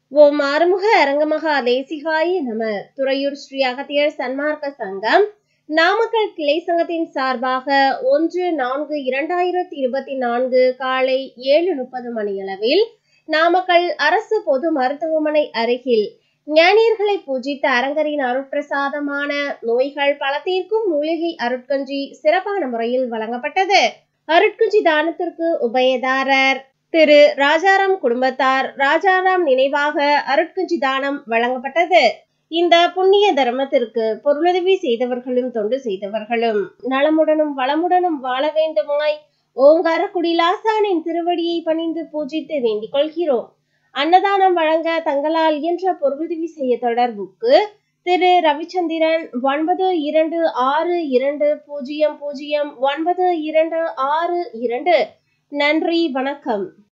ஓம் ஆறுமுக அரங்கமகா தேசிகாய நம. துறையூர் ஸ்ரீ அகத்தியர் சன்மார்க்க சங்கம் நாமக்கல் கிளை சங்கத்தின் சார்பாக 1/4/2024 காலை 7:30 மணியளவில் நாமக்கல் அரசு பொது மருத்துவமனை அருகில் ஞானியர்களை பூஜித்த அரங்கரின் அருட்பிரசாதமான நோய்கள் பல தீர்க்கும் மூலிகை அருட்கஞ்சி சிறப்பான முறையில் வழங்கப்பட்டது. அருட்கஞ்சி தானத்திற்கு உபயதாரர் திரு ராஜாராம் குடும்பத்தார் ராஜாராம் நினைவாக அருட்கஞ்சி தானம் வழங்கப்பட்டது. இந்த புண்ணிய தர்மத்திற்கு பொருளுதவி செய்தவர்களும் தொண்டு செய்தவர்களும் நலமுடனும் வளமுடனும் வாழ வேண்டுமாய் ஓங்கார குடிலாசானின் திருவடியை பணிந்து பூஜித்து வேண்டிக் கொள்கிறோம். அன்னதானம் வழங்க தங்களால் இயன்ற பொருளுதவி செய்ய தொடர்புக்கு திரு ரவிச்சந்திரன் 926200092662. நன்றி, வணக்கம்.